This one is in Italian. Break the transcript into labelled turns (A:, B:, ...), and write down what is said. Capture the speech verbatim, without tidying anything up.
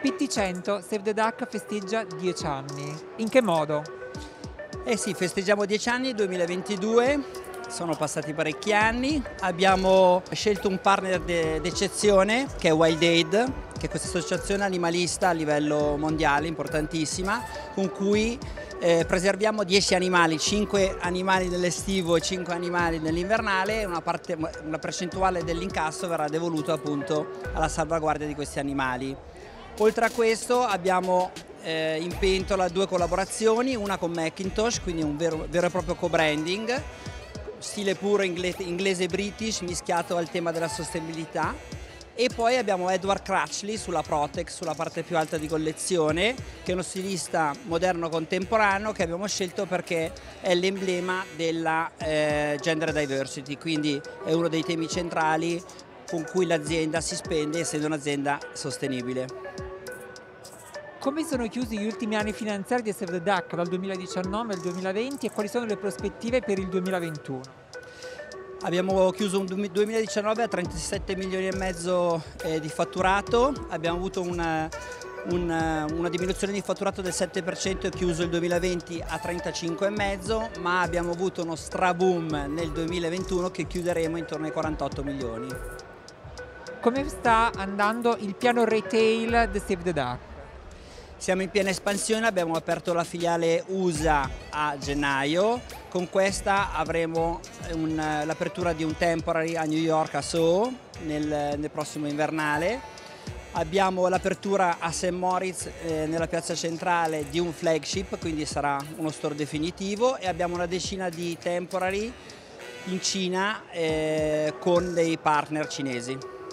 A: P T cento Save the Duck festeggia dieci anni. In che modo?
B: Eh sì, festeggiamo dieci anni, duemilaventidue, sono passati parecchi anni, abbiamo scelto un partner d'eccezione che è Wild Aid, che è questa associazione animalista a livello mondiale importantissima, con cui eh, preserviamo dieci animali, cinque animali nell'estivo e cinque animali nell'invernale, e una, parte, una percentuale dell'incasso verrà devoluta appunto alla salvaguardia di questi animali. Oltre a questo abbiamo eh, in pentola due collaborazioni, una con Macintosh, quindi un vero, vero e proprio co-branding, stile puro inglese, inglese british mischiato al tema della sostenibilità, e poi abbiamo Edward Crutchley sulla Protex, sulla parte più alta di collezione, che è uno stilista moderno contemporaneo che abbiamo scelto perché è l'emblema della eh, gender diversity, quindi è uno dei temi centrali con cui l'azienda si spende, essendo un'azienda sostenibile.
A: Come sono chiusi gli ultimi anni finanziari di Save the Duck dal duemiladiciannove al duemilaventi e quali sono le prospettive per il duemilaventuno?
B: Abbiamo chiuso un duemiladiciannove a trentasette milioni e mezzo eh, di fatturato, abbiamo avuto una, una, una diminuzione di fatturato del sette per cento e chiuso il duemilaventi a trentacinque e mezzo, ma abbiamo avuto uno straboom nel duemilaventuno che chiuderemo intorno ai quarantotto milioni.
A: Come sta andando il piano retail di Save the Duck?
B: Siamo in piena espansione, abbiamo aperto la filiale U S A a gennaio, con questa avremo l'apertura di un temporary a New York a Soho nel, nel prossimo invernale. Abbiamo l'apertura a Saint Moritz eh, nella piazza centrale di un flagship, quindi sarà uno store definitivo, e abbiamo una decina di temporary in Cina eh, con dei partner cinesi.